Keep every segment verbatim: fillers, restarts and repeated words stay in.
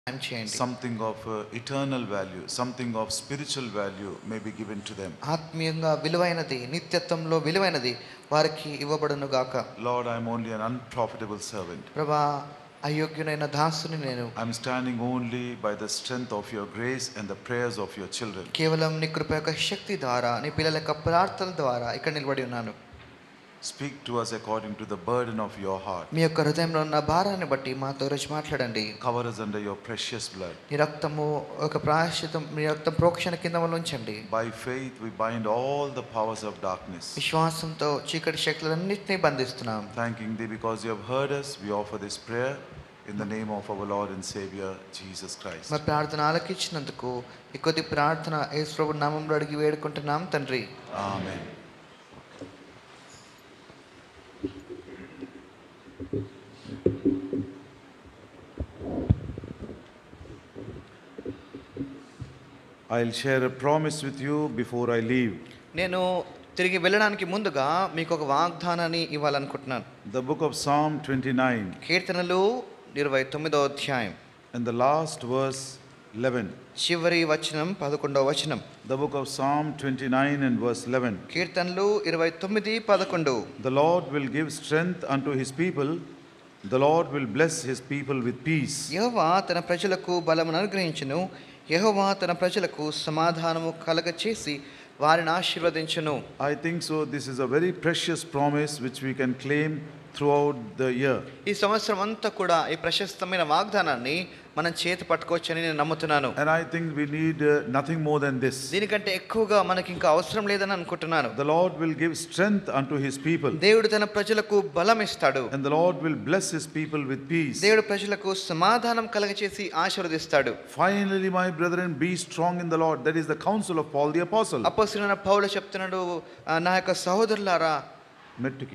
something of uh, eternal value, something of spiritual value may be given to them. ఆత్మీయంగా విలువైనది, నిత్యత్వంలో విలువైనది వారికి ఇవ్వబడును గాక. Lord, I am only an unprofitable servant. ప్రభువా, అయోగ్యునైన దాసుని నేను. I am standing only by the strength of your grace and the prayers of your children. కేవలం నీ కృప యొక్క శక్తి ద్వారా, నీ పిల్లల యొక్క ప్రార్థనల ద్వారా ఇక్కడ నిలబడి ఉన్నాను. Speak to us according to the burden of your heart. మీ యొక్క హృదయంలో ఉన్న భారాన్ని బట్టి మాతో రోజు మాట్లాడండి. Cover us under your precious blood. నీ రక్తము ఒక ప్రాయశ్చితం, నీ రక్తం ప్రోక్షణ కింద ఉంచండి. By faith we bind all the powers of darkness. విశ్వాసంతో చీకటి శక్తులన్నిటినీ బంధిస్తున్నాం. Thanking thee because you have heard us, we offer this prayer in the name of our Lord and Savior Jesus Christ. మా ప్రార్థన ఆలకించినందుకు ఈ కొద్ది ప్రార్థన యేసు ప్రభు నామములో అడిగి వేడుకుంటున్నాం తండ్రి. Amen. I'll share a promise with you before I leave. నేను తిరిగి వెళ్ళడానికి ముందుగా మీకు ఒక వాగ్దానాన్ని ఇవ్వాలనుకుంటున్నాను. The book of Psalm twenty-nine. కీర్తనలు ఇరవై తొమ్మిదవ అధ్యాయం. And the last verse eleven. చివరి వచనం పదకొండవ వచనం. The book of Psalm twenty-nine and verse eleven. కీర్తనలు ఇరవై తొమ్మిది పదకొండు. The Lord will give strength unto his people. The Lord will bless his people with peace. యెహోవా తన ప్రజలకు బలమును అనుగ్రహించును. యెహోవా తన ప్రజలకు సమాధానము కలగచేసి వారిని ఆశీర్వదించును. I think so. This is a very precious promise which we can claim throughout the year. ఈ సంవత్సరం అంతా కూడా ఈ ప్రశస్తమైన వాగ్దానాన్ని మనం చేతి పట్టుకోవచ్చని నేను నమ్ముతున్నాను. And I think we need uh, nothing more than this. దీనికంటే ఎక్కువగా మనకి ఇంకా అవసరం లేదని అనుకుంటున్నాను. The Lord will give strength unto his people. దేవుడు తన ప్రజలకు బలం ఇస్తాడు. And the Lord will bless his people with peace. దేవుడు ప్రజలకు సమాధానం కలగచేసి ఆశీర్వదిస్తాడు. Finally, my brethren, be strong in the Lord. That is the counsel of Paul the apostle. అపోస్తలుడైన పౌలు చెప్తున్నాడు, నా యొక్క సహోదరులారా, మెట్టుకి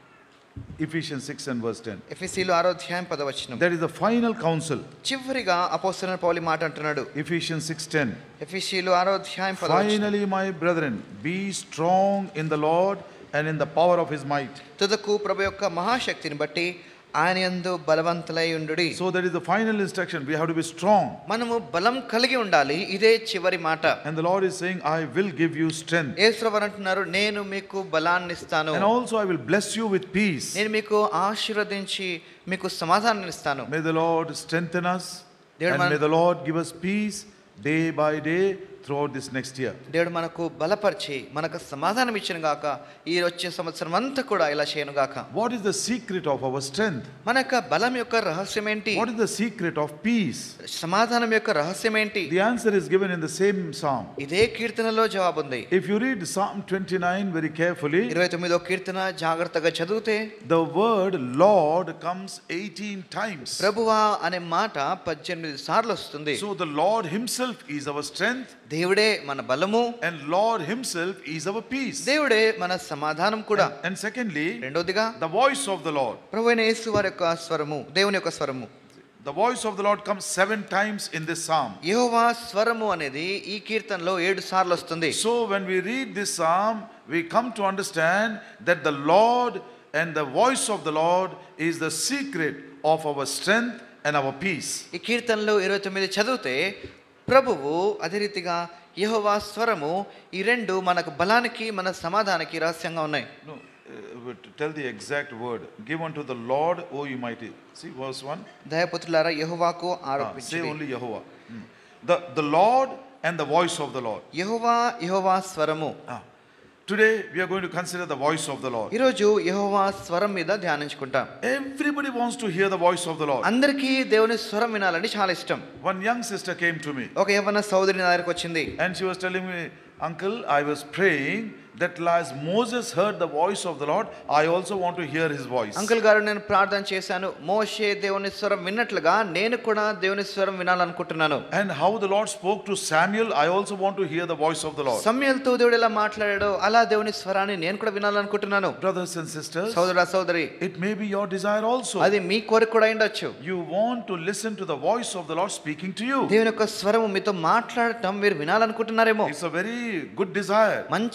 Ephesians six and verse ten. ఎఫెసీయులు ఆరో అధ్యాయం పదవ వచనం. That is the final counsel. చివరిగా అపోస్తలుడైన పౌలు మాట అంటున్నాడు. Ephesians six ten. ఎఫెసీయులు ఆరో అధ్యాయం పదవ వచనం. Finally, my brethren, be strong in the Lord and in the power of his might. తుదకు ప్రభు యొక్క మహాశక్తిని బట్టి ఆయన యందు బలవంతులై ఉండుడి. So that is the final instruction. We have to be strong. మనము బలం కలిగి ఉండాలి. ఇదే చివరి మాట. And the Lord is saying, I will give you strength. యేసుప్రభు అంటున్నారు, నేను మీకు బలాన్ని ఇస్తాను. And also I will bless you with peace. నేను మీకు ఆశీర్వదించి మీకు సమాధానాన్ని ఇస్తాను. May the Lord strengthen us. దేవుడు And may the Lord give us peace day by day throughout this next year. దేవుడు మనకు బలపరిచి మనకు సమాధానం ఇచ్చిన గాక ఈ వచ్చే సంవత్సరం అంతా కూడా ఇలా చేయను గాక. What is the secret of our strength? మన యొక్క బలం యొక్క రహస్యం ఏంటి? What is the secret of peace? సమాధానం యొక్క రహస్యం ఏంటి? The answer is given in the same psalm. ఇదే కీర్తనలో జవాబు ఉంది. If you read Psalm twenty-nine very carefully, ఇరవై తొమ్మిదో కీర్తన జాగ్రత్తగా చదివితే the word Lord comes eighteen times. ప్రభువా అనే మాట పద్దెనిమిది సార్లు వస్తుంది. So the Lord himself is our strength. దేవుడే మన బలము. And Lord himself is our peace. దేవుడే మన సమాధానం కూడా. And, and secondly, రెండోదిగా the voice of the Lord. ప్రభువైన యేసు వారి యొక్క స్వరము, దేవుని యొక్క స్వరము. The voice of the Lord comes seven times in this psalm. యెహోవా స్వరము అనేది ఈ కీర్తనలో ఏడు సార్లు వస్తుంది. So when we read this psalm, we come to understand that the Lord and the voice of the Lord is the secret of our strength and our peace. ఈ కీర్తనలో ఇరవై తొమ్మిది చదివితే ప్రభువు అదే రీతిగా యెహోవా స్వరము, ఈ రెండు మనకు బలానికి మన సమాధానానికి రహస్యంగా ఉన్నాయి. No, uh, tell the exact word. Give unto the Lord, O ye mighty. See verse one. దయపుత్రులారా యెహోవాకు Ah, say ఆరోపించుడి. only Jehovah. Hmm. The the Lord and the voice of the Lord. యెహోవా యెహోవా స్వరము. Ah. Today we are going to consider the voice of the Lord. ఈ రోజు యెహోవా స్వరం మీద ధ్యానించుకుంటాం. Everybody wants to hear the voice of the Lord. అందరికీ దేవుని స్వరం వినాలని చాలా ఇష్టం. One young sister came to me ఒక యవ్వన సోదరి నా దగ్గరికి వచ్చింది. and she was telling me, uncle, I was praying that as Moses heard the voice of the Lord, I also want to hear his voice. Uncle గారు, నేను ప్రార్థన చేశాను, మోషే దేవుని స్వరం విన్నట్లుగా నేను కూడా దేవుని స్వరం వినాలనుకుంటున్నాను. And how the Lord spoke to Samuel, I also want to hear the voice of the Lord. సమూయేలుతో దేవుడు ఎలా మాట్లాడాడో అలా దేవుని స్వరాన్ని నేను కూడా వినాలనుకుంటున్నాను. Brothers and sisters, సోదరా సోదరి, it may be your desire also. అది మీ కోరిక కూడా ఉండొచ్చు. You want to listen to the voice of the Lord speaking to you. దేవుని యొక్క స్వరము మీతో మాట్లాడటం మీరు వినాలనుకుంటున్నారేమో. It's a very good desire. మంచి కోరిక అది.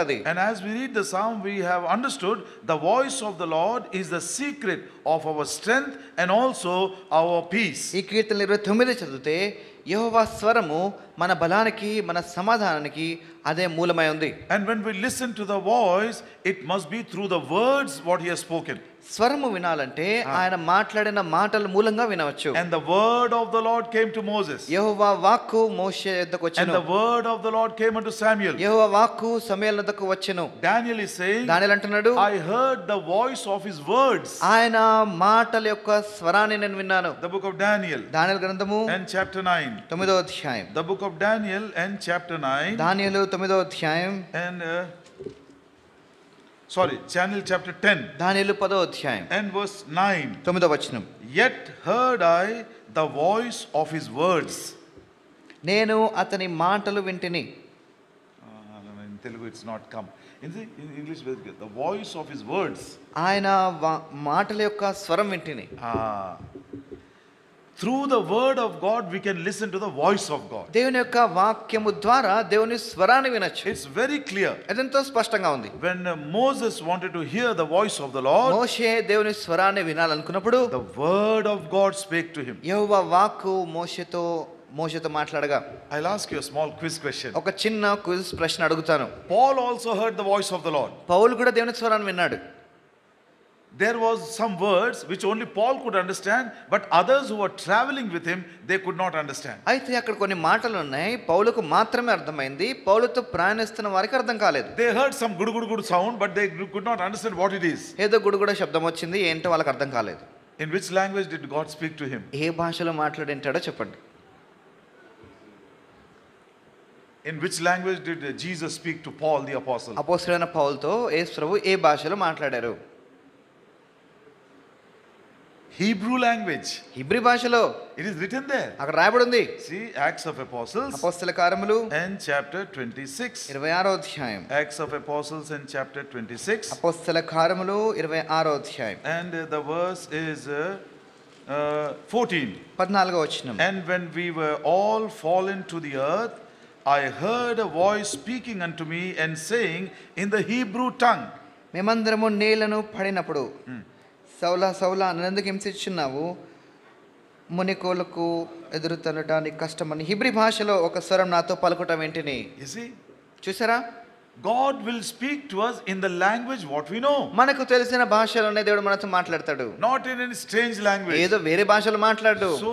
ఉంటది. And as we read the psalm, we have understood the voice of the Lord is the secret of our strength and also our peace. ఈ కీర్తన ఇరవై తొమ్మిది చదివితే యెహోవా స్వరము మన బలానికి మన సమాధానానికి అదే మూలమై ఉంది. And when we listen to the voice, it must be through the words what he has spoken. స్వరము వినాలంటే ఆయన మాట్లాడిన మాటల మూలంగా వినవచ్చు. And the word of the Lord came to Moses. యెహోవా వాక్కు మోషే యొద్దకు And వచ్చెను. the word of the Lord came unto Samuel. యెహోవా వాక్కు సమూయేలు యొద్దకు వచ్చెను. Daniel is saying, దానియేలు అంటున్నాడు, I heard the voice of his words. ఆయన మాటల యొక్క స్వరాన్ని నేను విన్నాను. The book of Daniel దానియేలు గ్రంథము and chapter nine. తొమ్మిదో అధ్యాయం. The book of Daniel and chapter nine. దానియేలు తొమ్మిదో అధ్యాయం. And uh, sorry, Daniel chapter ten. దానియేలు పదో అధ్యాయం And verse nine. తొమ్మిదో వచనం. Yet heard I the voice of his words. నేను అతని మాటలు వింటిని. Uh, no, no, in Telugu it's not come. In, the, in English, very good. The voice of his words. ఆయన వా- మాటల యొక్క స్వరం వింటిని. Ah. Through the word of God, we can listen to the voice of God. దేవుని యొక్క వాక్యము ద్వారా దేవుని స్వరాన్ని వినొచ్చు. It's very clear. అదెంతో స్పష్టంగా ఉంది. When uh, Moses wanted to hear the voice of the Lord, మోషే దేవుని స్వరాన్ని వినాలనుకున్నప్పుడు the word of God spake to him. యెహోవా వాక్కు మోషేతో మోషేతో మాట్లాడగా. I'll ask you a small quiz question. ఒక చిన్న క్విజ్ ప్రశ్న అడుగుతాను. Paul also heard the voice of the Lord. పౌలు కూడా దేవుని స్వరాన్ని విన్నాడు. There was some words which only Paul could understand, but others who were traveling with him, they could not understand. అయితే అక్కడ కొన్ని మాటలు ఉన్నాయి, పౌలుకు మాత్రమే అర్థమైంది, పౌలుతో ప్రయాణిస్తున్న వారికి అర్థం కాలేదు. They heard some gudu gudu gudu sound, but they could not understand what it is. ఏదో గుడుగుడ శబ్దం వచ్చింది, ఏంటో వాళ్ళకి అర్థం కాలేదు. In which language did God speak to him? ఏ భాషలో మాట్లాడింటాడో చెప్పండి. In which language did Jesus speak to Paul the apostle? అపోస్తలుడైన పౌలుతో యేసు ప్రభువు ఏ భాషలో మాట్లాడారు? Hebrew language. హీబ్రీ భాషలో. It is written there. అక్కడ రాయబడి ఉంది. See, Acts of Apostles అపోస్తల కార్యములు and chapter twenty-six. ఇరవై ఆరో అధ్యాయం. Acts of Apostles and chapter twenty-six. అపోస్తల కార్యములు ఇరవై ఆరో అధ్యాయం. And uh, the verse is uh, uh, fourteen. పద్నాలుగో వచనం. And when we were all fallen to the earth, I heard a voice speaking unto me and saying in the Hebrew tongue. మేమందరము నేలను పడినప్పుడు సౌలా సౌలా నన్నెందుకు హింసించున్నావు, మునికోలకు ఎదురు తనడానికి కష్టమని హిబ్రీ భాషలో ఒక స్వరం నాతో పలుకుట వెంటనే. You see, చూసారా? God will speak to us in the language what we know. మనకు తెలిసిన భాషలోనే దేవుడు మనతో మాట్లాడతాడు. Not in any strange language. ఏదో వేరే భాషలో మాట్లాడు. So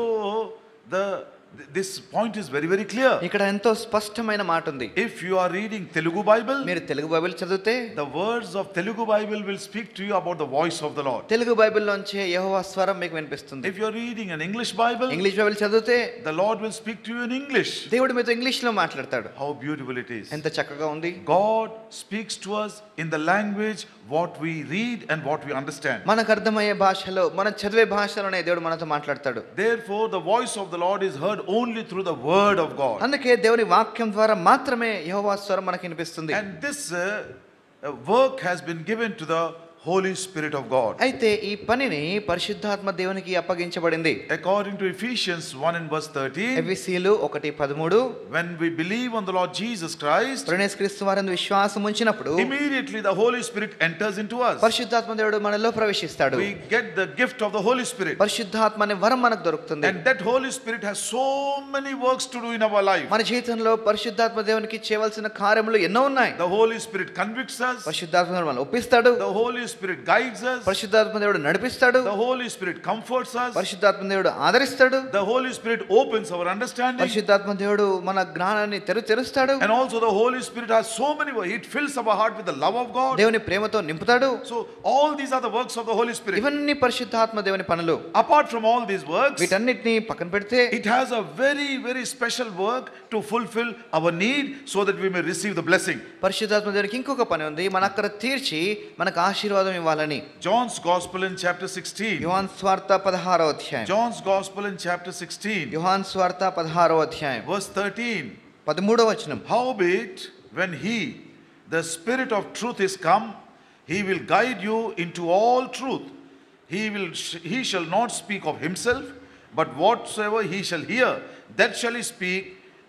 the this point is very very clear. ఇక్కడ ఎంతో స్పష్టమైన మాట ఉంది. If you are reading Telugu Bible, మీరు తెలుగు బైబిల్ చదివితే the words of Telugu Bible will speak to you about the voice of the Lord. Telugu Bible నుంచి యెహోవా స్వరం మీకు వినిపిస్తుంది. If you are reading an English Bible, English Bible చదివితే the Lord will speak to you in English. దేవుడు మీతో English లో మాట్లాడతాడు. How beautiful it is. ఎంత చక్కగా ఉంది. God speaks to us in the language what we read and what we understand. మనకు అర్థమయ్యే భాషలో, మనం చదివే భాషలోనే దేవుడు మనతో మాట్లాడతాడు. Therefore the voice of the Lord is heard only through the word of God. అందుకే దేవుని వాక్యం ద్వారా మాత్రమే యెహోవా స్వరం మనకు వినిపిస్తుంది. And this uh, uh, work has been given to the Holy Spirit of God. అయితే ఈ పనిని పరిశుద్ధాత్మ దేవునికి అప్పగించబడింది. According to Ephesians one and verse thirteen, ఎఫెసీయులు ఒకటి పదమూడు, when we believe on the Lord Jesus Christ, యేసుక్రీస్తు వారందు విశ్వాసం ఉంచినప్పుడు immediately the Holy Spirit enters into us. పరిశుద్ధాత్మ దేవుడు మనలో ప్రవేశిస్తాడు. We get the gift of the Holy Spirit. పరిశుద్ధాత్మ అనే వరం మనకు దొరుకుతుంది. And that Holy Spirit has so many works to do in our life. మన జీవితంలో పరిశుద్ధాత్మ దేవునికి చేయవలసిన కార్యములు ఎన్నో ఉన్నాయి. The Holy Spirit convicts us. పరిశుద్ధాత్మ దేవుడు మనల్ని ఒప్పిస్తాడు. The Holy Spirit guides us. పరిశుద్ధాత్మ దేవుడు నడిపిస్తాడు. The Holy Spirit comforts us. పరిశుద్ధాత్మ దేవుడు ఆదరిస్తాడు. The Holy Spirit opens our understanding. పరిశుద్ధాత్మ దేవుడు మన జ్ఞానాన్ని తెరు తెరుస్తాడు. And also the Holy Spirit has so many works. It fills our heart with the love of God. దేవుని ప్రేమతో నింపుతాడు. So all these are the works of the Holy Spirit. ఇవన్నీ పరిశుద్ధాత్మ దేవుని పనులు. Apart from all these works, వీటన్నిటిని పక్కన పెడితే it has a very very special work to fulfill our need so that we may receive the blessing. పరిశుద్ధాత్మ దేవునికి ఇంకొక పని ఉంది, మన అక్కర తీర్చి మనకు ఆశీర్వాదం ఇవ్వాలని. John's Gospel in chapter sixteen. యోహాను స్వార్త పదహారో అధ్యాయం. John's Gospel in chapter sixteen. యోహాను స్వార్త పదహారో అధ్యాయం. Verse thirteen. పదమూడవ వచనం. Howbeit, when he, the Spirit of truth is come, he will guide you into all truth. He will, he shall not speak of himself, but whatsoever he shall hear, that shall he speak,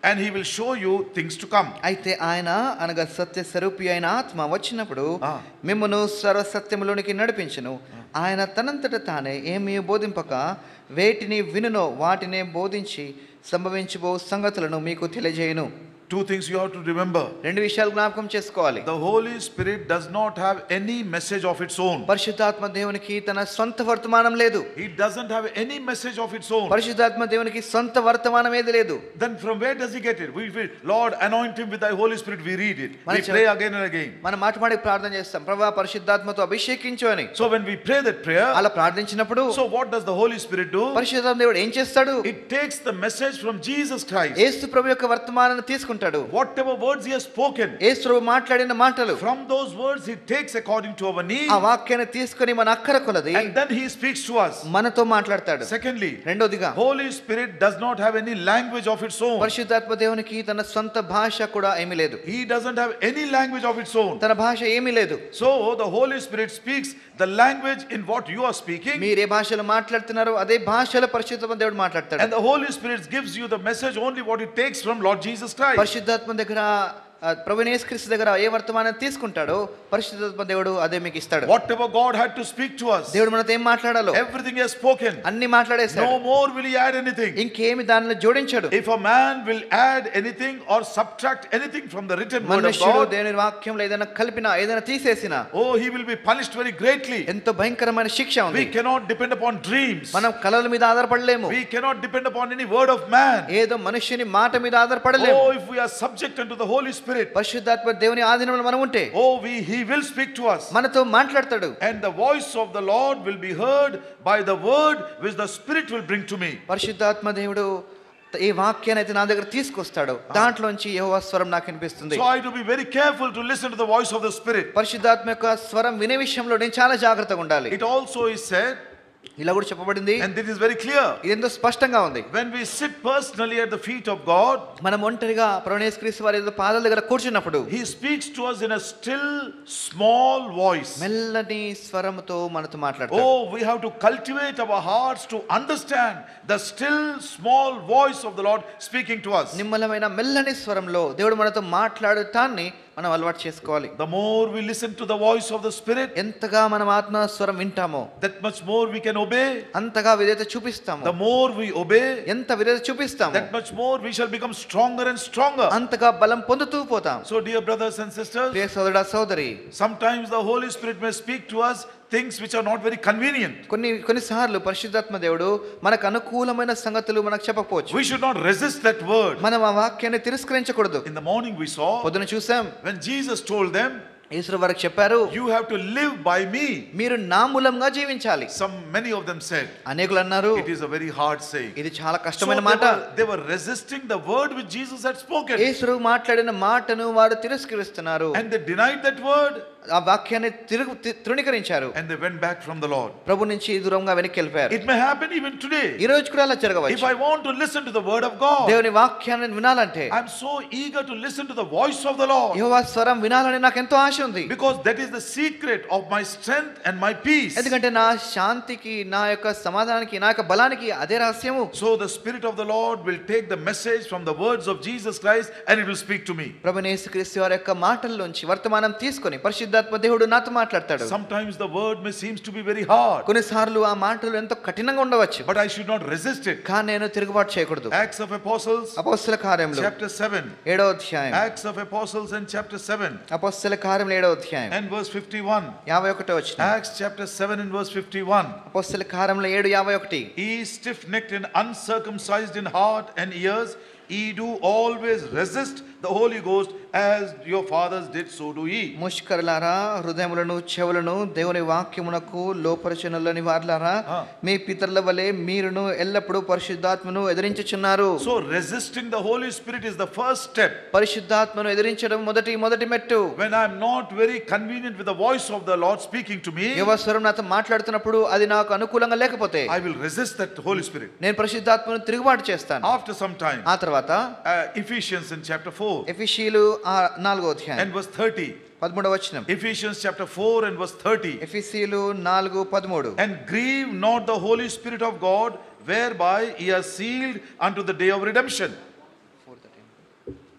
and he will show you things to come. అయితే ఆయన అనగా సత్య స్వరూపి అయిన ఆత్మ వచ్చినప్పుడు Ah. మిమ్మును సర్వ సత్యములోనికి నడిపించును. ఆయన తనంతట తానే ఏమీ బోధింపక వేటిని వినునో వాటినే బోధించి సంభవించబో సంగతులను మీకు తెలియజేయును. Two things you have to remember. రెండు విషయాలు జ్ఞాపకం చేసుకోవాలి. The Holy Spirit does not have any message of its own. పరిశుద్ధాత్మ దేవునికి తన సొంత వర్తమానం లేదు. He doesn't have any message of its own. పరిశుద్ధాత్మ దేవునికి సొంత వర్తమానం ఏది లేదు. Then from where does he get it? We feel, Lord, anoint him with thy Holy Spirit. We read it. We మన pray again and again. మనం మాట మాడి ప్రార్థన చేస్తాం, ప్రభువా పరిశుద్ధాత్మతో అభిషేకించు అని. So when we pray that prayer, అలా ప్రార్థించినప్పుడు so what does the Holy Spirit do? పరిశుద్ధాత్మ దేవుడు ఏం చేస్తాడు? It takes the message from Jesus Christ. యేసు ప్రభు యొక్క వర్తమానాన్ని తీసుకుంటాడు. Whatever words he has spoken, యేసు ప్రభు మాట్లాడిన మాటలు from those words he takes according to our need, ఆ వాక్యాన్ని తీసుకొని మన అక్కర కొలది and then he speaks to us. మనతో మాట్లాడతాడు. Secondly, రెండోదిగా Holy Spirit does not have any language of its own. పరిశుద్ధాత్మ దేవునికి తన సొంత భాష కూడా ఏమీ లేదు. He doesn't have any language of its own. తన భాష ఏమీ లేదు. So the Holy Spirit speaks the language in what you are speaking, మీరు ఏ భాషలో మాట్లాడుతున్నారో అదే భాషలో పరిశుద్ధాత్మ దేవుడు మాట్లాడతాడు. and the Holy Spirit gives you the message only what it takes from Lord Jesus Christ. పరిశుద్ధాత్మ దగ్గర ప్రభువైన యేసుక్రీస్తు దగ్గర ఏ వర్తమానం తీసుకుంటాడో పరిశుద్ధాత్మ దేవుడు అదే మీకు ఇస్తాడు. Whatever God had to speak to us, దేవుడు మనతో ఏం మాట్లాడాలో everything he has spoken. అన్ని మాట్లాడేశాడు. No more will he add anything. ఇంకేమి దానిలో జోడించాడు. If a man will add anything or subtract anything from the written word of మనుష్యుడు God, దేవుని వాక్యంలో ఏదైనా కలిపినా ఏదైనా తీసేసినా oh, he will be punished very greatly. ఎంతో భయంకరమైన శిక్ష ఉంది. We cannot depend upon dreams. మనం కలల మీద ఆధారపడలేము. We cannot depend upon any word of man. ఏదో మనుష్యుని మాట మీద ఆధారపడలేము. Oh, if we are subject unto the Holy Spirit, పరిశుద్ధాత్మ దేవుని ఆధీనంలో మనం ఉంటే oh, we he will speak to us. మనతో మాట్లాడతాడు. And the voice of the Lord will be heard by the word which the Spirit will bring to me. పరిశుద్ధాత్మ దేవుడు ఈ వాక్యాన్ని అయితే నా దగ్గర తీసుకొస్తాడు, దాంట్లోంచి యెహోవా స్వరం నాకు వినిపిస్తుంది. So I have to be very careful to listen to the voice of the Spirit. పరిశుద్ధాత్మ యొక్క స్వరం వినే విషయంలో నేను చాలా జాగ్రత్తగా ఉండాలి. It also is said, ఇలా కూడా చెప్పబడింది, and this is very clear, ఇది ఎంతో స్పష్టంగా ఉంది. when we sit personally at the feet of God, మనం ఒంటరిగా ప్రభువైన యేసుక్రీస్తు వారి పాదాల దగ్గర కూర్చున్నప్పుడు he speaks to us in a still small voice. మెల్లని స్వరముతో మనతో మాట్లాడతాడు. Oh, we have to cultivate our hearts to understand the still small voice of the Lord speaking to us. నిమ్మలమైన మెల్లని స్వరంలో దేవుడు మనతో మాట్లాడటాన్ని మనం అలవాటు చేసుకోవాలి. The more we listen to the voice of the Spirit, ఎంతగా మనం ఆత్మ స్వరం వింటామో that much more we can obey. అంతగా విధేయత చూపిస్తాము. The more we obey, ఎంత విధేయత చూపిస్తాము that much more we shall become stronger and stronger. అంతగా బలం పొందుతూ పోతాం. So dear brothers and sisters, ప్రియ సోదరుడా సోదరి, sometimes the Holy Spirit may speak to us things which are not very convenient. కొన్ని కొన్నిసార్లు పరిశుద్ధాత్మ దేవుడు మనకు అనుకూలమైన సంగతులు మనకు చెప్పకపోవచ్చు. We should not resist that word. మనం ఆ వాక్యాన్ని తిరస్కరించకూడదు. In the morning we saw, పొద్దున చూసాం, when Jesus told them, యేసు వారికి చెప్పారు, you have to live by me. మీరు నా మూలంగా జీవించాలి. Some many of them said, అనేకులు అన్నారు, it is a very hard saying. ఇది చాలా So కష్టమైన they మాట. were, they were resisting the word which Jesus had spoken, యేసు మాట్లాడిన మాటను వారు తిరస్కరిస్తున్నారు. and they denied that word, ఆ వాక్యాన్ని తిరుగు తి- తృణీకరించారు. and they went back from the Lord. ప్రభు నుంచి దూరంగా వెనక్కి వెళ్ళిపోయారు. It may happen even today. ఈ రోజు కూడా అలా If జరగవచ్చు. I want to listen to the word of God, దేవుని వాక్యాన్ని వినాలంటే, I'm so eager to listen to the voice of the Lord, యెహోవా స్వరం వినాలని నాకు ఎంతో ఆశ ఉంది. because that is the secret of my strength and my peace. ఎందుకంటే నా శాంతికి, నా యొక్క సమాధానానికి, నా యొక్క బలానికి అదే రహస్యము. So the Spirit of the Lord will take the message from the words of Jesus Christ and it will speak to me. ప్రభువైన యేసుక్రీస్తు వారి యొక్క మాటల్లోంచి వర్తమానం తీసుకొని పరిశుద్ధాత్మ దేవుడు నాతో మాట్లాడతాడు. Sometimes the word may seems to be very hard, కొన్నిసార్లు ఆ మాటలు ఎంతో కఠినంగా ఉండవచ్చు, but I should not resist it. కానీ నేను తిరుగుబాటు చేయకూడదు. Acts of Apostles, అపోస్తల కార్యములు chapter seven. ఏడో అధ్యాయం. Acts of Apostles and chapter seven అపోస్తల కార్యములు ఏడో అధ్యాయం and verse fifty-one. యాభై ఒకటో వచనం. Acts chapter seven and verse fifty-one. అపోస్తల కార్యములు ఏడు యాభై ఒకటి. Ye stiff-necked and uncircumcised in heart and ears, ye do always resist the Holy Ghost, as your fathers did, so do ye. ముష్కరులారా, హృదయములను చెవులను దేవుని వాక్యమునకు లోపరచునలని వారులారా, మీ పితరుల వలె మీరును ఎల్లప్పుడూ పరిశుద్ధాత్మను ఎదిరించుచున్నారు. So resisting the Holy Spirit is the first step. పరిశుద్ధాత్మను ఎదిరించడం మొదటి మొదటి మెట్టు. When I am not very convenient with the voice of the Lord speaking to me, యెహోవా స్వరం నాతో మాట్లాడుతున్నప్పుడు అది నాకు అనుకూలంగా లేకపోతే I will resist that Holy Spirit. నేను పరిశుద్ధాత్మను తిరుగుబాటు చేస్తాను. After some time, ఆ తర్వాత uh, Ephesians in chapter four ఎఫెసీయులు ఆ నాలుగో అధ్యాయం and verse thirty. పదమూడవ వచనం. Ephesians chapter four and verse thirty. ఎఫెసీయులు నాలుగు పదమూడు. And grieve not the Holy Spirit of God, whereby ye are sealed unto the day of redemption.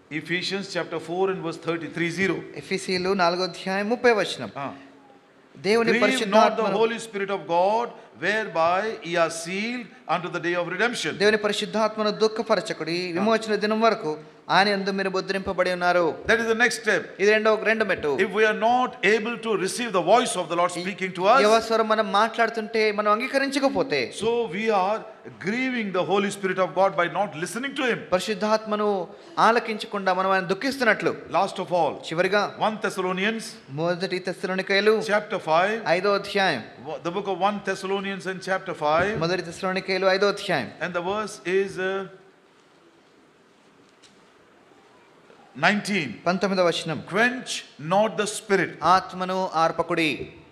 Ephesians chapter four and verse thirty-three zero. ఎఫెసీయులు నాలుగో అధ్యాయం ముప్పై వచనం. Ah. దేవుని Grieve not the పరిశుద్ధాత్మను Holy Spirit of God, whereby ye are sealed unto the day of redemption. దేవుని పరిశుద్ధాత్మను దుఃఖపరచకుడి, విమోచన దినం వరకు ఆయన యందు మీరు ముద్రింపబడి ఉన్నారు. That is the next step. ఇది రెండో రెండో మెట్టు. If we are not able to receive the voice of the Lord speaking to us, యెహోవా స్వరం మనం మాట్లాడుతుంటే మనం అంగీకరించకపోతే, so we are grieving the Holy Spirit of God by not listening to him. పరిశుద్ధాత్మను ఆలకించకుండా మనం ఆయన దుఃఖిస్తున్నట్లు. Last of all, చివరిగా First Thessalonians మొదటి తెస్సలోనికైలు chapter five, ఐదో అధ్యాయం. the book of First Thessalonians and chapter five, మొదటి తెస్సలోనికైలు ఐదో అధ్యాయం. and the verse is uh, nineteen. పంతొమ్మిదవ వచనం. Quench not the spirit. ఆత్మను ఆర్పకుడి.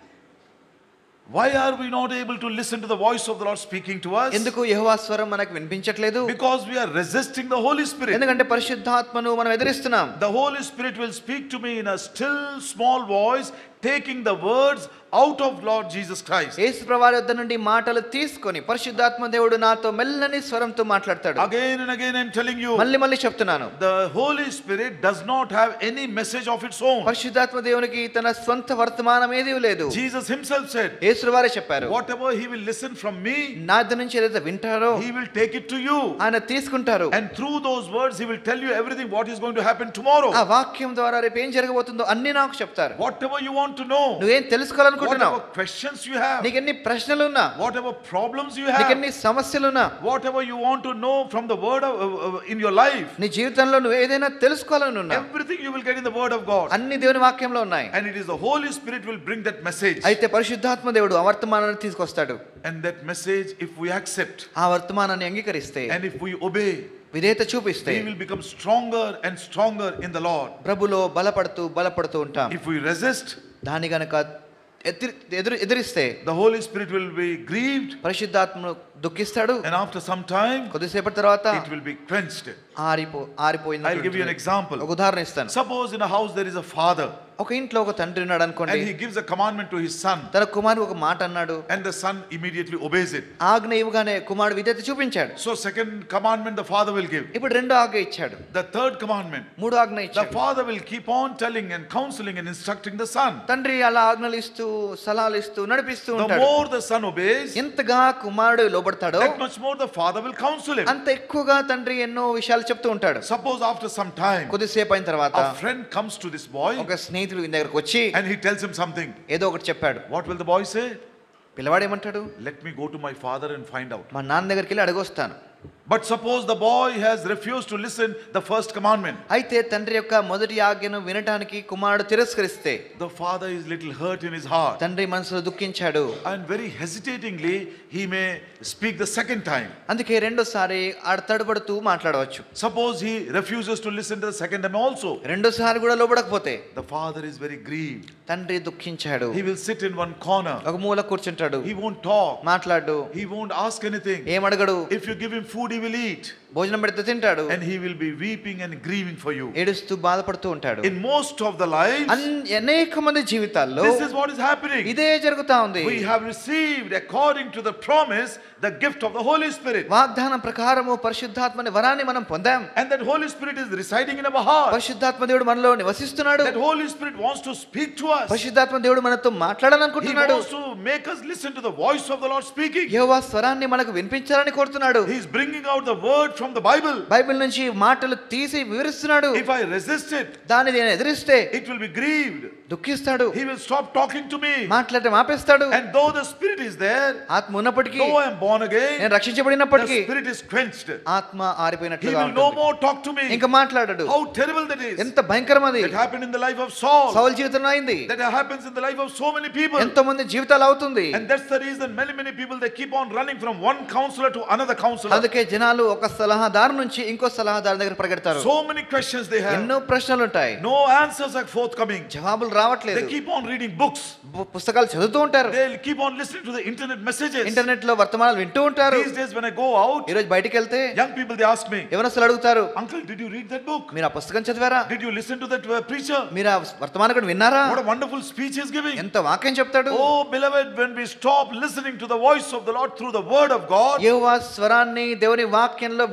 Why are we not able to listen to the voice of the Lord speaking to us? ఎందుకు యెహోవా స్వరం మనకు వినిపించట్లేదు? Because we are resisting the Holy Spirit. ఎందుకంటే పరిశుద్ధాత్మను మనం ఎదిరిస్తున్నాం. The Holy Spirit will speak to me in a still small voice, taking the words out of Lord Jesus Christ. యేసు ప్రభువారి వద్ద నుండి మాటలు తీసుకొని పరిశుద్ధాత్మ దేవుడు నాతో మెల్లని స్వరంతో మాట్లాడతాడు. Again and again I am telling you, మళ్ళీ మళ్ళీ చెప్తున్నాను, the Holy Spirit does not have any message of its own. పరిశుద్ధాత్మ దేవునికి తన స్వంత వర్తమానం ఏదీ లేదు. Jesus himself said, యేసు ప్రభువారే చెప్పారు, whatever he will listen from me, నా దగ్గర నుంచి ఏదైతే వింటారో he will take it to you. ఆయన తీసుకుంటారు. And through those words he will tell you everything what is going to happen tomorrow. ఆ వాక్యం ద్వారా రేపు ఏం జరగబోతుందో అన్ని నాకు చెప్తారు. Whatever you want to know, నువ్వేం తెలుసుకోవాలనుకుంటున్నావు, whatever questions you have, నీకు ఎన్ని ప్రశ్నలు ఉన్నా, whatever problems you నీకు have, ఎన్ని సమస్యలు ఉన్నా, whatever you want to know from the word of, uh, uh, in your life, నీ జీవితంలో నువ్వు ఏదైనా తెలుసుకోవాలని ఉన్నా, everything you will get in the word of God. అన్ని దేవుని వాక్యంలో ఉన్నాయి. And it is the Holy Spirit will bring that message. అయితే పరిశుద్ధాత్మ దేవుడు ఆ వర్తమానాన్ని తీసుకొస్తాడు. And that message, if we accept ఆ వర్తమానాన్ని అంగీకరిస్తే, and if we obey, విధేయత చూపిస్తే, we will become stronger and stronger in the Lord. ప్రభులో బలపడుతూ బలపడుతూ ఉంటాం. If we resist, దాని గనక ఎదిరి ఎదురు ఎదిరిస్తే the Holy Spirit will be grieved, పరిశుద్ధాత్మను దుఃఖిస్తాడు. and after some time కొద్దిసేపటి తర్వాత it will be quenched. ఆరిపో ఆరిపోయింది. I'll give you an example. ఒక ఉదాహరణ ఇస్తాను. Suppose in a house there is a father, ఒక ఇంట్లో ఒక తండ్రి ఉన్నాడు అనుకోండి. and he gives a commandment to his son, తన కుమారుడు ఒక మాట అన్నాడు, and the son immediately obeys it. ఆజ్ఞ ఇవ్వగానే కుమారుడు విధేయత చూపించాడు. So second commandment the father will give. ఇప్పుడు రెండో ఆజ్ఞ ఇచ్చాడు. The third commandment, మూడో ఆజ్ఞ the ఇచ్చాడు. father will keep on telling and counseling and instructing the son. తండ్రి అలా ఆజ్ఞలు ఇస్తూ సలహాలు ఇస్తూ నడిపిస్తూ The ఉంటాడు. more the son obeys, ఎంతగా కుమారుడు లోబడతాడో that much more the father will counsel him. అంత ఎక్కువగా తండ్రి ఎన్నో విషయాలు చెప్తూ ఉంటాడు. Suppose after some time కొద్దిసేపు అయిన తర్వాత a friend comes to this boy ఒక స్నేహితుడు ఈయన దగ్గరకు వచ్చి and he tells him something. ఏదో ఒకటి చెప్పాడు. What will the boy say? పిల్లవాడు ఏమంటాడు, Let me go to my father and find out. మా నాన్న దగ్గరికి వెళ్ళి అడగొస్తాను. But suppose the boy has refused to listen the first commandment. అయితే తండ్రి యొక్క మొదటి ఆజ్ఞను వినటానికి కుమారుడు తిరస్కరిస్తే, The father is little hurt in his heart, తండ్రి మనసులో దుఃఖించాడు. and very hesitatingly he may speak the second time. అందుకే రెండోసారి ఆడ తడబడుతూ మాట్లాడవచ్చు. Suppose he refuses to listen to the second time also. రెండోసారి కూడా లోబడకపోతే The father is very grieved. తండ్రి దుఃఖించాడు. He will sit in one corner. ఒక మూల కూర్చుంటాడు. He won't talk. మాట్లాడు. He won't ask anything. ఏమడగడు. If you give him food, he will eat. భోజనం పెడితే తింటాడు. And he will be weeping and grieving for you. ఏడుస్తూ బాధపడుతూ ఉంటాడు. In most of the lives, అన్- అనేక మంది జీవితాల్లో this is what is happening. ఇదే జరుగుతా ఉంది. We have received, according to the promise, the gift of the Holy Spirit. వాగ్దానం ప్రకారము పరిశుద్ధాత్మని వరాన్ని మనం పొందాం. And that Holy Spirit is residing in our heart. పరిశుద్ధాత్మ దేవుడు మనలో నివసిస్తున్నాడు. That Holy Spirit wants to speak to us. పరిశుద్ధాత్మ దేవుడు మనతో He మాట్లాడాలనుకుంటున్నాడు. wants to make us listen to the voice of the Lord speaking. యెహోవా స్వరాన్ని మనకు వినిపించాలని కోరుతున్నాడు. He is bringing out the word from the Bible. Bible నుంచి మాటలు తీసి వివరిస్తున్నాడు. If I resist it, దాన్ని నేను ఎదిరిస్తే it will be grieved. దుఃఖిస్తాడు. He will stop talking to me. మాట్లాడటం ఆపేస్తాడు. And though the Spirit is there, ఆత్మ ఉన్నప్పటికీ, though I am born again, నేను the రక్షించబడినప్పటికీ Spirit is quenched. ఆత్మ He ఆరిపోయినట్లుగా will no ఉంటుంది. more talk to me. ఇంకా మాట్లాడడు. How terrible that is. ఎంత భయంకరం అది. That happened in the life of Saul. సౌలు జీవితంలో అయింది. That happens in the life of so many people. ఎంతో మంది జీవితాలు అవుతుంది. And that's the reason many many people they keep on running from one counselor to another counselor. అందుకే జనాలు ఒక సలహాదారు నుంచి ఇంకో సలహాదారు దగ్గర పరిగెడతారు. So many questions they have. ఎన్నో ప్రశ్నలు ఉంటాయి. No answers are forthcoming. జవాబులు రావట్లేదు. They keep on reading books. పు- పుస్తకాలు చదువుతూ ఉంటారు. They'll keep on listening to the internet messages. Internet లో వర్తమానాలు వింటూ ఉంటారు. These days when I go out, ఈ రోజు బయటికి వెళ్తే young people they ask me, ఎవరసలు అడుగుతారు, Uncle, did you read that book? మీరు ఆ పుస్తకం చదివారా, Did you listen to that uh, preacher? మీరు ఆ వర్తమానకుడు విన్నారా, What a wonderful speech he is giving. ఎంత వాక్యం చెప్తాడు. Oh beloved, when we stop listening to the voice of the Lord through the word of God, యెహోవా స్వరాన్ని దేవుని వాక్యంలో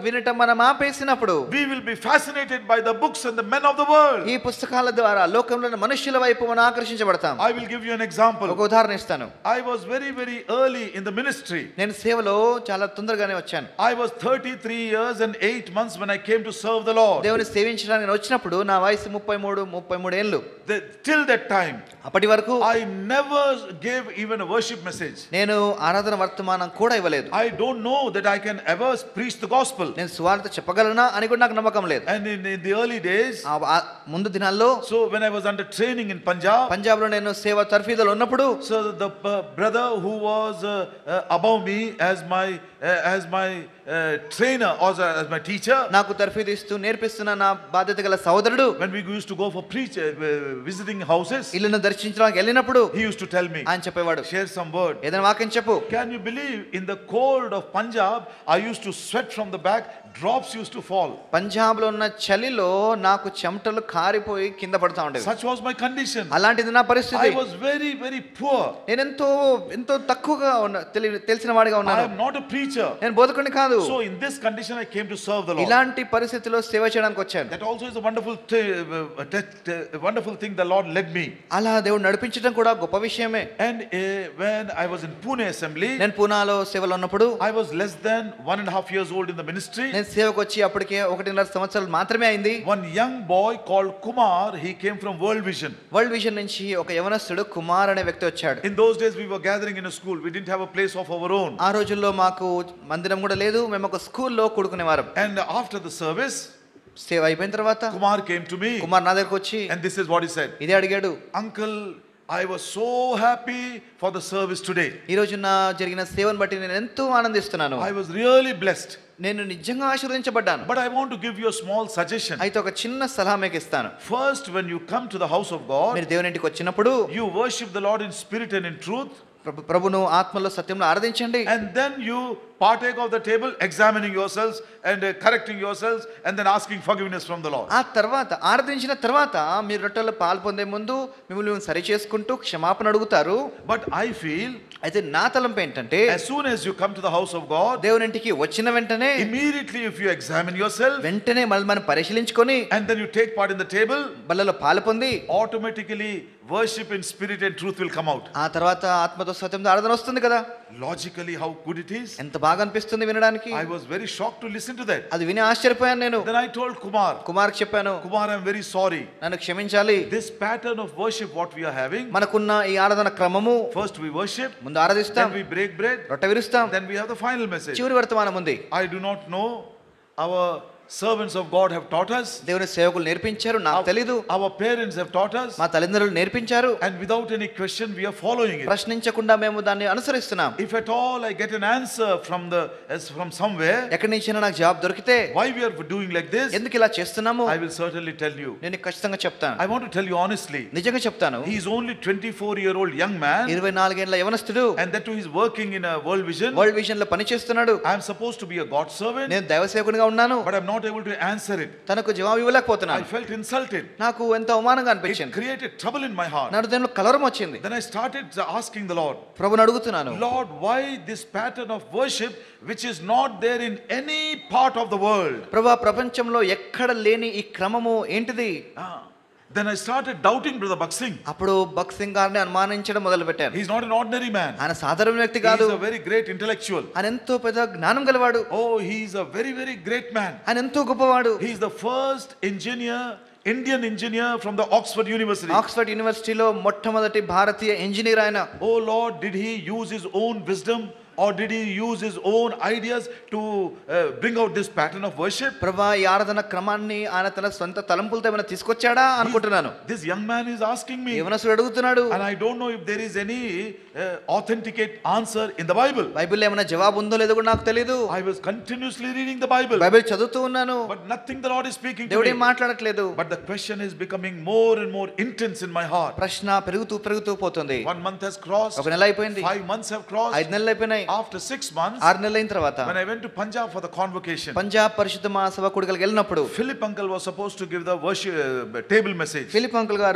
వినటం మనం ఆపేసినప్పుడు we will be fascinated by the books and the men of the world. ఈ పుస్తకాల ద్వారా లోకంలోని మనుషుల వైపు మనం ఆకర్షించబడతాం. I will give you an example. ఒక ఉదాహరణ ఇస్తాను. I was very very early in the ministry. నేను సేవలో చాలా తొందరగానే వచ్చాను. I was thirty-three years and eight months when I came to serve the Lord. దేవుని సేవించడానికి నేను వచ్చినప్పుడు నా వయసు ముప్పై మూడు ముప్పై మూడు ఏళ్ళు. The, till that time అప్పటి వరకు I never gave even a worship message. నేను ఆరాధన వర్తమానం కూడా ఇవ్వలేదు. I don't know that I can ever preach the gospel. నేను సువార్త చెప్పగలనా అని కూడా నాకు నమ్మకం లేదు. And in, in the early days, ఆ ముందు దినాల్లో, so when I was under training in Punjab, Punjab లో నేను సేవ తర్ఫీదులో ఉన్నప్పుడు, so the uh, brother who was uh, uh, above me as my uh, as my uh, trainer or as my teacher, నాకు తర్ఫీదు ఇస్తూ నేర్పిస్తున్న నా బాధ్యత గల సోదరుడు, when we used to go for preach uh, visiting houses, ఇల్లును దర్శించడానికి వెళ్ళినప్పుడు he used to tell me, ఆయన చెప్పేవాడు, share some word. ఏదైనా వాక్యం చెప్పు. Can you believe in the cold of Punjab, I used to sweat from the back, drops used to fall. Punjab లో ఉన్న చలిలో నాకు చెమటలు కారిపోయి కింద పడతా ఉండేవి. Such was my condition. అలాంటిది నా పరిస్థితి. I was very very poor. నేను ఎంతో ఎంతో తక్కువగా ఉన్న తెలిసిన వాడిగా ఉన్నాను. I am not a preacher. నేను బోధకుడిని కాదు. So in this condition I came to serve the Lord. ఇలాంటి పరిస్థితిలో సేవ చేయడానికి వచ్చాను. That also is a wonderful th- uh, uh, wonderful thing the Lord led me. అలా దేవుడు నడిపించడం కూడా గొప్ప విషయమే. And uh, when I was in Pune assembly, నేను పూనాలో సేవలో ఉన్నప్పుడు, I was less than one and a half years old in the ministry. నేను సేవకు వచ్చి అప్పటికే ఒకటిన్నర సంవత్సరాలు మాత్రమే అయింది. One young boy called Kumar, he came from World Vision. World Vision నుంచి ఒక యవనస్తుడు కుమార్ అనే వ్యక్తి వచ్చాడు. In those days we were gathering in a school. We didn't have a place of our own. ఆ రోజుల్లో మాకు మందిరం కూడా లేదు. మేము ఒక స్కూల్లో కూడుకునేవారం. And after the service, సేవ అయిపోయిన తర్వాత Kumar came to me. Kumar నా దగ్గరకు వచ్చి, And this is what he said. ఇదే అడిగాడు, Uncle, I was so happy for the service today. ఈ రోజు నా జరిగిన సేవను బట్టి నేను ఎంతో ఆనందిస్తున్నాను. I was really blessed. నేను నిజంగా ఆశీర్వదించబడ్డాను. But I want to give you a small suggestion. అయితే ఒక చిన్న సలహా మీకు ఇస్తాను. First, when you come to the house of God, మీరు దేవుని ఇంటికి వచ్చినప్పుడు you worship the Lord in spirit and in truth. ప్రభువును ఆత్మలో సత్యంలో ఆరాధించండి. And then you partake of the table, examining yourselves and uh, correcting yourselves, and then asking forgiveness from the Lord. ఆ తర్వాత ఆరాధించిన తర్వాత మీరు రొట్టెలో పాలు పొందే ముందు మిమ్మల్ని సరి చేసుకుంటూ క్షమాపణ అడుగుతారు. But I feel, అయితే నా తలంపు ఏంటంటే, as soon as you come to the house of God, దేవుని ఇంటికి వచ్చిన వెంటనే immediately if you examine yourself, వెంటనే మళ్ళీ మనం పరిశీలించుకొని, and then you take part in the table, బల్లలో పాలు పొంది, automatically worship in spirit and truth will come out. ఆ తర్వాత ఆత్మతో సత్యంతో ఆరాధన వస్తుంది కదా. Logically how good it is. ఎంత బాగా అనిపిస్తుంది వినడానికి. I was very shocked to listen to that. అది విని ఆశ్చర్యపోయాను నేను. Then I told Kumar, కుమార్కి చెప్పాను, Kumar, I am very sorry. నన్ను క్షమించాలి. This pattern of worship what we are having, మనకున్న ఈ ఆరాధన క్రమము, first we worship, ముందు ఆరాధిస్తాం, then we break bread, రొట్టె విరుస్తాం, then we have the final message. చివరి వర్తమానం ఉంది. I do not know, our servants of God have taught us, దేవుని సేవకులు నేర్పించారు, నాకు తెలీదు. our parents have taught us, మా తల్లిదండ్రులు నేర్పించారు, and without any question we are following it. ప్రశ్నించకుండా మేము దాన్ని అనుసరిస్తున్నాం. If at all I get an answer from the as from somewhere, ఎక్కడి నుంచైనా నాకు జవాబు దొరికితే, why we are doing like this, ఎందుకు ఇలా చేస్తున్నాము, I will certainly tell you. నేను ఖచ్చితంగా చెప్తాను. I want to tell you honestly, నిజంగా చెప్తాను. he is only twenty-four year old young man, ఇరవై నాలుగేళ్ల యవనస్తుడు, and that too he is working in a World Vision. World Vision లో పని చేస్తున్నాడు. I am supposed to be a God servant, నేను దైవ సేవకునిగా ఉన్నాను, but I am not able to answer it. తనకు జవాబు ఇవ్వలేకపోతున్నాను. I felt insulted. నాకు ఎంత అవమానంగా It అనిపించింది. created trouble in my heart. నా హృదయంలో కలవరం వచ్చింది. Then I started asking the Lord, ప్రభువుని అడుగుతున్నాను, Lord, why this pattern of worship which is not there in any part of the world? ప్రభువా, ప్రపంచంలో ఎక్కడ లేని ఈ క్రమము ఏంటిది? Ah. Then I started doubting Brother Baksing. అప్పుడు భక్త్ సింగ్ గారిని అనుమానించడం మొదలు పెట్టాను. He is not an ordinary man. ఆయన సాధారణ వ్యక్తి He కాదు. is a very great intellectual. ఆయన ఎంతో పెద్ద జ్ఞానం గలవాడు. Oh, he is a very very great man. ఆయన ఎంతో గొప్పవాడు. He is the first engineer, Indian engineer from the Oxford University. Oxford యూనివర్సిటీలో మొట్టమొదటి భారతీయ ఇంజనీర్ ఆయన. Oh Lord, did he use his own wisdom or did he use his own ideas to uh, bring out this pattern of worship? ప్రభువా, ఈ ఆరాధన క్రమాన్ని ఆయన తన సొంత తలంపులతో ఏమైనా తీసుకొచ్చాడా అనుకుంటున్నాను. This young man is asking me, యవనస్తుడు అడుగుతున్నాడు, and I don't know if there is any uh, authenticate answer in the Bible. బైబిల్లో ఏమైనా జవాబు ఉందో లేదో కూడా నాకు తెలియదు. I was continuously reading the Bible, Bible చదువుతూ ఉన్నాను, but nothing the Lord is speaking to దేవుడు me. ఏం మాట్లాడట్లేదు. But the question is becoming more and more intense in my heart. ప్రశ్న పెరుగుతూ పెరుగుతూ పోతుంది. One month has crossed, ఒక నెల అయిపోయింది, five months have crossed, ఐదు నెలలు అయిపోయినాయి. after six months, ఆరు నెలలు అయిన తర్వాత when I went to Punjab for the convocation, Punjab పరిశుద్ధ మహాసభ కూడికలకు వెళ్ళినప్పుడు Philip uncle was supposed to give the worship uh, table message. Philip uncle గారు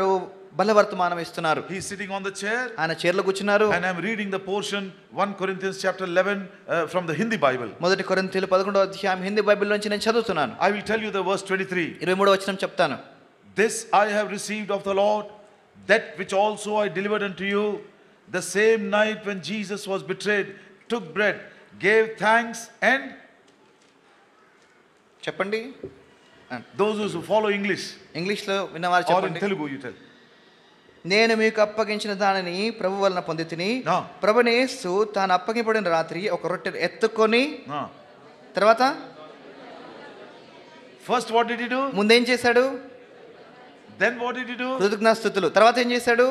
బలవర్తమానం ఇస్తున్నారు. He is sitting on the chair. ఆయన చైర్లో కూర్చున్నారు. And I am reading the portion First Corinthians chapter eleven uh, from the Hindi Bible. మొదటి కొరింథీయులు పదకొండవ అధ్యాయం Hindi Bible నుంచి నేను చదువుతున్నాను. I will tell you the verse twenty-three. ఇరవై మూడవ వచనం చెప్తాను. This I have received of the Lord, that which also I delivered unto you, the same night when Jesus was betrayed, took bread, gave thanks, and చెప్పండి. those who follow English ఇంగ్లీష్లో విన్నవారు or in చెప్పండి. Telugu you tell. నేను మీకు అప్పగించిన దానిని ప్రభు వలన పొందితిని. No. ప్రభువైన యేసు తాను అప్పగింపబడిన రాత్రి ఒక రొట్టెను ఎత్తుకొని No. తర్వాత First what did he do? ముందేం చేశాడు? Then what did he do? కృతజ్ఞతాస్తుతులు. తర్వాత ఏం చేశాడు?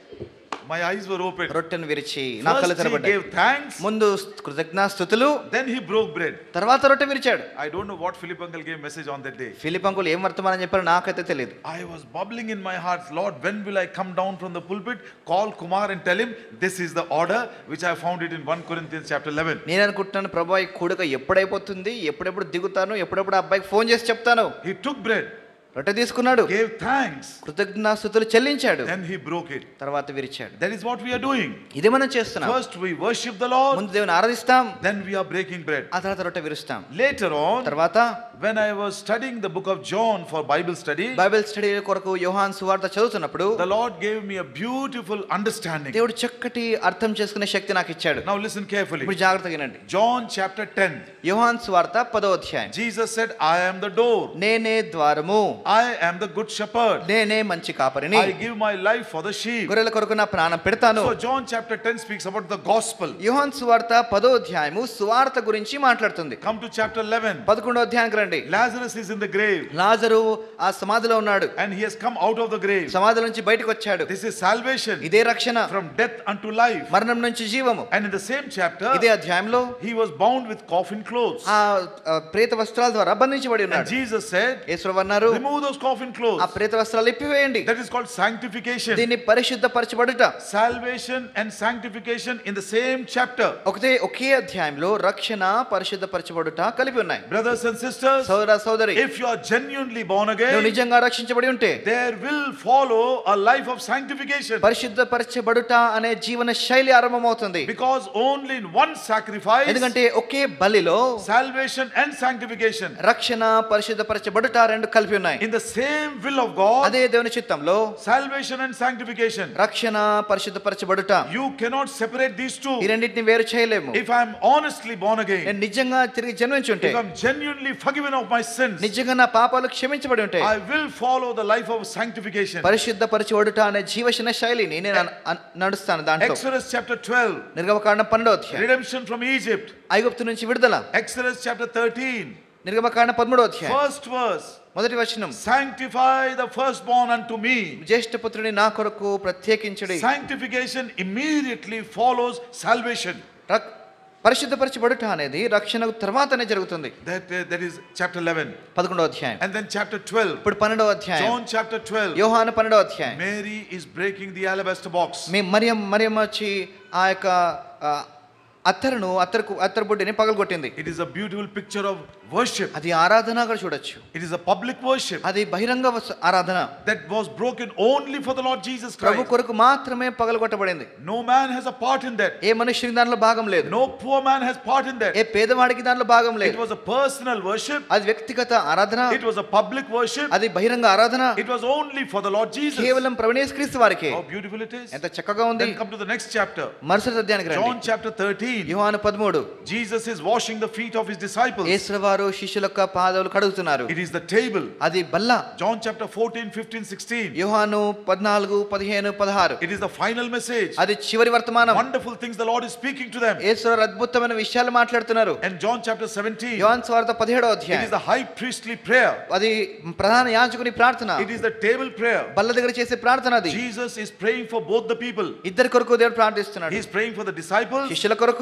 My eyes were open. రొట్టెను విరిచి నా కళ్ళు First he తెరబడ్డాయి. gave thanks. ముందు కృతజ్ఞతాస్తుతులు, Then he broke bread. తర్వాత రొట్టె విరిచాడు. I don't know what Philip uncle gave message on that day. Philip uncle ఏం వర్తమానం చెప్పారో నాకైతే తెలియదు. I was bubbling in my heart, Lord, when will I come down from the pulpit, call Kumar and tell him this is the order which I found it in First Corinthians chapter eleven. నేను అనుకుంటున్నాను, ప్రభు ఈ కూడక ఎప్పుడైపోతుంది, ఎప్పుడెప్పుడు దిగుతాను, ఎప్పుడెప్పుడు అబ్బాయికి phone చేసి చెప్తాను. He took bread, రొట్టె తీసుకున్నాడు, gave thanks, కృతజ్ఞతాస్తుతులు చెల్లించాడు, then he broke it. తర్వాత విరిచాడు. That is what we are doing. ఇదే మనం చేస్తున్నాం. First we worship the Lord, ముందు దేవుని ఆరాధిస్తాం, then we are breaking bread. ఆ తర్వాత రొట్టె విరుస్తాం. Later on, తర్వాత when I was studying the book of John for Bible study, Bible study కొరకు యోహాను సువార్త చదువుతున్నప్పుడు the Lord gave me a beautiful understanding. దేవుడు చక్కటి అర్థం చేసుకునే శక్తి నాకు ఇచ్చాడు. Now listen carefully. ఇప్పుడు జాగ్రత్తగా వినండి. John chapter ten. యోహాను సువార్త పదో అధ్యాయం. Jesus said, I am the door. నేనే ద్వారము, I am the good shepherd. నేనే మంచి కాపరిని, I give my life for the sheep. గొర్రెల కొరకు నా ప్రాణం పెడతాను. So John chapter ten speaks about the gospel. యోహాను సువార్త పదో అధ్యాయము సువార్త గురించి మాట్లాడుతుంది. Come to chapter eleven. పదకొండో అధ్యాయానికి రండి. Lazarus is in the grave లాజరు ఆ సమాధిలో ఉన్నాడు, and he has come out of the grave. సమాధి నుంచి బయటకు వచ్చాడు. This is salvation ఇదే రక్షణ, from death unto life. మరణం నుంచి జీవము. And in the same chapter, ఇదే అధ్యాయంలో he was bound with coffin clothes. ఆ ఆ ప్రేత వస్త్రాల ద్వారా బంధించబడి And ఉన్నాడు. Jesus said, యేసు అన్నారు, remove those coffin clothes. ఆ ప్రేత వస్త్రాలు ఇప్పివేయండి. That is called sanctification. దీన్ని పరిశుద్ధపరచబడుట. Salvation and sanctification in the same chapter. ఒకటే ఒకే అధ్యాయంలో రక్షణ పరిశుద్ధపరచబడుట కలిపి ఉన్నాయి. Brothers and sisters, సోదర సోదరి, if you are genuinely born నువ్వు again, నిజంగా రక్షించబడి ఉంటే there will follow a life of sanctification. పరిశుద్ధపరచబడుట అనే జీవన శైలి ఆరంభమవుతుంది. Because only in one sacrifice, ఎందుకంటే ఒకే బలిలో salvation and sanctification, రక్షణ పరిశుద్ధపరచబడుట రెండు కలిపి ఉన్నాయి. in the same will of God, అదే దేవుని చిత్తంలో salvation and sanctification, రక్షణ పరిశుద్ధపరచబడుట, you cannot separate these two. ఈ రెండింటిని వేరు చేయలేము. If I am honestly born again, నేను నిజంగా తిరిగి జన్మించుంటే, if I am genuinely forgiven of my sins, నిజంగా నా పాపాలు క్షమించబడి ఉంటే, I will follow the life of sanctification. పరిశుద్ధపరచబడుట అనే జీవన శైలిని నేను అన- అన- నడుస్తాను దాంట్లో. Exodus chapter twelve, నిర్గమకాండం పన్నెండో అధ్యాయం, redemption from Egypt. ఐగుప్తు నుంచి విడుదల. Exodus chapter thirteen, నిర్గమకాండం పదమూడో అధ్యాయం, first verse, మొదటి వచనం, sanctify the firstborn unto me. జ్యేష్ఠపుత్రుని నా కొరకు ప్రత్యేకించుడి. Sanctification immediately follows salvation. రక్- పరిశుద్ధపరచబడుట అనేది రక్షణకు తర్వాతనే జరుగుతుంది. That, uh, that is chapter eleven. పదకొండో అధ్యాయం. And then chapter twelve, ఇప్పుడు పన్నెండవ అధ్యాయం, John chapter twelve, యోహాను పన్నెండవ అధ్యాయం. Mary is breaking the alabaster box. మీ మరియం మరియమ్మ వచ్చి ఆ యొక్క ఆ, అత్తరును అత్తరుకు అత్తరు బుడ్డిని పగలగొట్టింది. It is a beautiful picture of worship. అది ఆరాధనగా చూడొచ్చు. It is a public worship అది బహిరంగ వస్- ఆరాధన. that was broken only for the Lord Jesus Prabhu Christ. కొరకు మాత్రమే పగలగొట్టబడింది. No man has a part in that. ఏ మనుష్యుని దానిలో భాగం లేదు. No poor man has part in that. ఏ పేదవాడికి దానిలో భాగం It లేదు. was a personal worship. అది వ్యక్తిగత ఆరాధన. It was a public worship. అది బహిరంగ ఆరాధన. It was only for the Lord Jesus. కేవలం ప్రభువైన యేసుక్రీస్తు వారికి. How beautiful it is. ఎంత చక్కగా ఉంది. Then come to the next chapter. మరుసటి అధ్యాయానికి John రండి. chapter thirteen. యోహాను పదమూడు. Jesus is washing the feet of his disciples. యేసువారు శిష్యుల యొక్క పాదాలు కడుగుతున్నారు. It is the table. అది బల్ల. John chapter fourteen, fifteen, sixteen. యోహాను పద్నాలుగు పదిహేను పదహారు. It is the final message. అది చివరి వర్తమానం. Wonderful things the Lord is speaking to them. యేసువారు అద్భుతమైన విషయాలు మాట్లాడుతున్నారు. And John chapter seventeen. యోహాను సువార్త పదిహేడవ It అధ్యాయం. is the high priestly prayer. అది ప్రధాన యాజకుని ప్రార్థన. It is the table prayer. బల్ల దగ్గర చేసే ప్రార్థన అది. Jesus is praying for both the people. ఇద్దరి కొరకు దేవుడు ప్రార్థిస్తున్నాడు. He is praying for the disciples శిష్యుల కొరకు,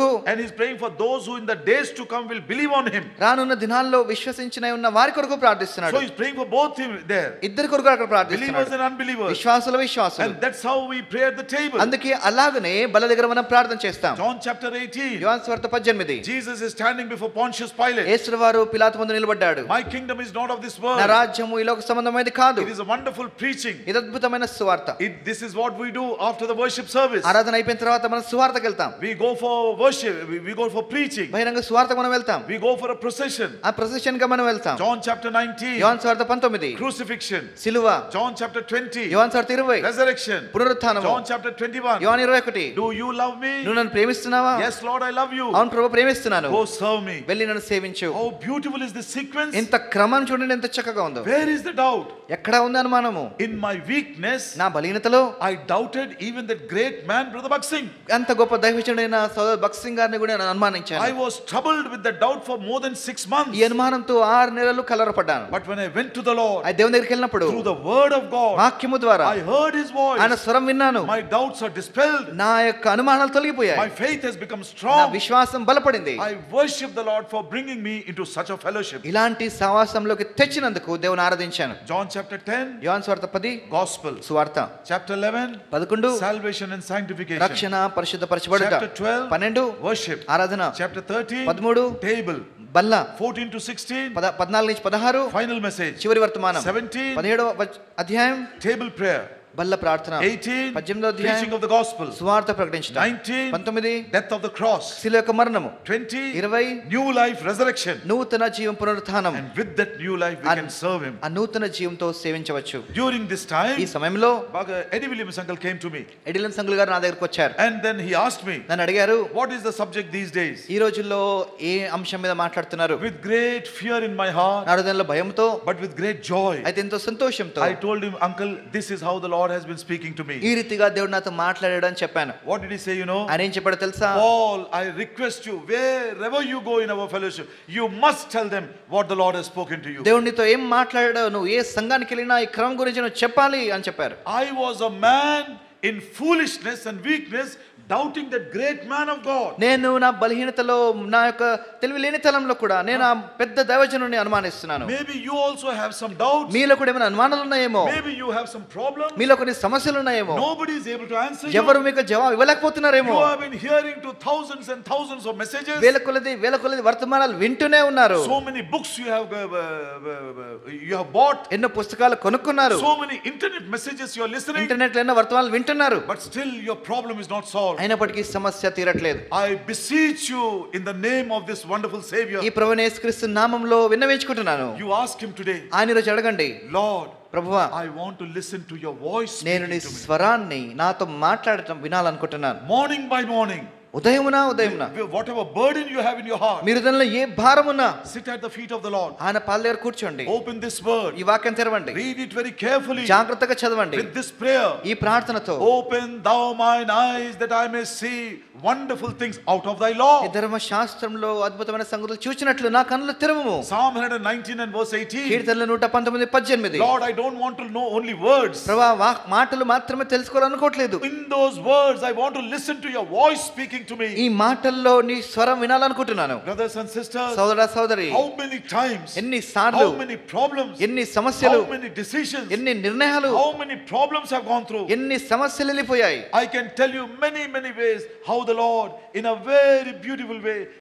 కొరకు, and he's praying for those who in the days to come will believe on him. రానున్న దినాల్లో విశ్వసించిన ఉన్న వారి కొరకు ప్రార్థిస్తున్నాడు. So he's praying for both him there, ఇద్దరి కొరకు అక్కడ believers ప్రార్థిస్తున్నాడు. and unbelievers. విశ్వాసుల విశ్వాసులు. And that's how we pray at the table. అందుకే అలాగనే బల్ల దగ్గర మనం ప్రార్థన చేస్తాం. John chapter eighteen, యోహాను సువార్త పద్దెనిమిది. Jesus is standing before Pontius Pilate. యేసు వారు పిలాతు ముందు నిలబడ్డాడు. My kingdom is not of this నా world. రాజ్యము ఈ లోక సంబంధమైనది కాదు. It is a wonderful preaching. ఇది అద్భుతమైన సువార్త. It, this is what we do after the worship service. ఆరాధన అయిపోయిన తర్వాత మనం సువార్తకి వెళ్తాం. We go for worship, we, we go for preaching, బహిరంగ సువార్తకు మనం వెళ్తాం. we go for a procession. ఆ ప్రొసెషన్ గా మనం వెళ్తాం. John chapter nineteen, యోహాను సువార్త పంతొమ్మిది. crucifixion. సిలువ. John chapter twenty, యోహాను సువార్త ఇరవై. resurrection. పునరుత్థానము. John chapter twenty-one, యోహాను ఇరవై ఒకటి. do you love me? నువ్వు నన్ను ప్రేమిస్తున్నావా? Yes Lord, I love you. అవును ప్రభు ప్రేమిస్తున్నాను. Go serve me. వెళ్ళి నన్ను సేవించు. How beautiful is this sequence. ఎంత క్రమం చూడండి, ఎంత చక్కగా ఉందో. Where is the doubt? ఎక్కడ ఉంది అనుమానము? In my weakness, నా బలహీనతలో I doubted even that great man brother Bhakt Singh. అంత గొప్ప దైవజనుడైన సోదరు భగత్ సింగ్ గారిని కూడా నేను అనుమానించాను. I was troubled with the doubt for more than six months. ఈ అనుమానంతో ఆరు నెలలు కలవరపడ్డాను. But when I went to the Lord, ఆ దేవుని దగ్గరికి వెళ్ళినప్పుడు through the word of God, వాక్యము ద్వారా I heard his voice. ఆయన స్వరం విన్నాను. My doubts are dispelled. నా యొక్క అనుమానాలు తొలగిపోయాయి. My faith has become నా strong. విశ్వాసం బలపడింది. I worship the Lord for bringing me into such a fellowship. ఇలాంటి సహవాసంలోకి తెచ్చినందుకు దేవుని ఆరాధించాను. John chapter ten, యోహాను సువార్త పది. gospel. సువార్త. Chapter eleven, పదకొండు. salvation and sanctification. రక్షణ పరిశుద్ధపరచబడుట. Chapter twelve, పన్నెండు. worship. ఆరాధన. Chapter thirteen, పదమూడు. table. బల్ల. fourteen to sixteen, పద- పద్నాలుగు నుంచి పదహారు. final message. చివరి వర్తమానం. seventeen, పదిహేడవ వచ్- అధ్యాయం table prayer. బల్ల ప్రార్థన. eighteen, పద్దెనిమిదో preaching అధ్యాయం of the gospel. సువార్త ప్రకటించడం. nineteen, పంతొమ్మిది death of the cross. శిలువ యొక్క మరణము. twenty, ఇరవై new life, resurrection. నూతన జీవం పునరుత్థానం. And with that new life, we And- can serve him. ఆ నూతన జీవంతో సేవించవచ్చు. During this time, ఈ సమయంలో Baga- Eddie Williams uncle came to me, ఎడిలన్ సంగులు గారు నా దగ్గరకు వచ్చారు. and then he asked me, నన్ను అడిగారు, what is the subject these days? ఈ రోజుల్లో ఏ అంశం మీద మాట్లాడుతున్నారు? With great fear in my heart, నా హృదయంలో భయంతో, but with great joy, అయితే ఎంతో సంతోషంతో. I told him, uncle, this is how the Lord has been speaking to me. ఈ రీతిగా దేవుడు నాతో మాట్లాడాడు అని చెప్పాను. What did he say, you know? ఆయన ఏం చెప్పాడో తెలుసా? Paul, I request you, wherever you go in our fellowship, you must tell them what the Lord has spoken to you. దేవుడు నీతో ఏం మాట్లాడాడో నువ్వు ఏ సంఘానికి వెళ్ళినా ఈ క్రమం గురించి నువ్వు చెప్పాలి అని చెప్పారు. I was a man in foolishness and weakness, doubting that great man of God. నేను నా బలహీనతలో, నా యొక్క తెలివి లేనితనంలో కూడా నేను ఆ పెద్ద దైవజనుని అనుమానిస్తున్నాను. Maybe you also have some doubts. మీలో కూడా ఏమైనా అనుమానాలు ఉన్నాయేమో. Maybe you have some problems. మీలో కొన్ని సమస్యలు ఉన్నాయేమో. Nobody is able to answer you. ఎవరు మీకు జవాబు ఇవ్వలేకపోతున్నారేమో. You have been hearing to thousands and thousands of messages. వేల కొలది వేల కొలది వర్తమానాలు వింటూనే ఉన్నారు. So many books you have uh, uh, uh, you have bought. ఎన్నో పుస్తకాలు కొనుక్కున్నారు. So many internet messages you are listening. Internet లో ఎన్నో వర్తమానాలు వింటున్నారు. But still your problem is not solved. అయినప్పటికీ సమస్య తీరట్లేదు. I beseech you in the name of this wonderful Savior. ఈ ప్రభువైన యేసుక్రీస్తు నామములో విన్నవించుకుంటున్నాను. You ask him today, ఆయన రోజు అడగండి, Lord, ప్రభువా, I want to listen to your voice. నేను నీ speaking to me. స్వరాన్ని నాతో మాట్లాడటం వినాలనుకుంటున్నాను. Morning by morning, ఉదయమున ఉదయమున whatever burden you have in your heart, మీ హృదయంలో ఏ భారమున్నా sit at the feet of the Lord. ఆయన పాద దగ్గర కూర్చోండి. Open this word. ఈ వాక్యం తెరవండి. Read it very carefully. జాగ్రత్తగా చదవండి. With this prayer, ఈ ప్రార్థనతో, open thou mine eyes that I may see wonderful things out of thy law. ఈ ధర్మశాస్త్రంలో అద్భుతమైన సంగతులు చూచినట్లు నా కన్నులు తెరవము. Psalm one nineteen and verse eighteen. కీర్తనలు నూట పంతొమ్మిది పద్దెనిమిది. Lord, I don't want to know only words. ప్రభువా, వా- మాటలు మాత్రమే తెలుసుకోవాలనుకోవట్లేదు. In those words, I want to listen to your voice speaking to me. ఈ మాటల్లో నీ స్వరం వినాలనుకుంటున్నాను. Brothers and sisters, సోదరా సోదరి, how many times, ఎన్ని సార్లు, how many problems, ఎన్ని సమస్యలు, how many decisions, ఎన్ని నిర్ణయాలు, how many problems have gone through. ఎన్ని సమస్యలు వెళ్ళిపోయాయి. I can tell you many, many ways how the Lord, in a very beautiful way,